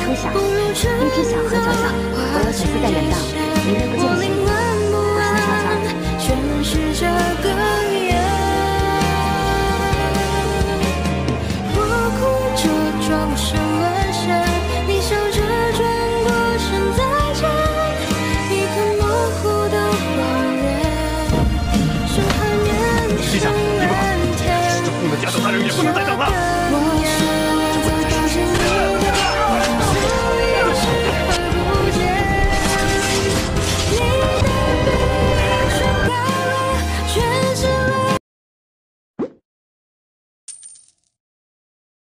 分享，一只小河小小，我有粉丝在远道，明天不见不散。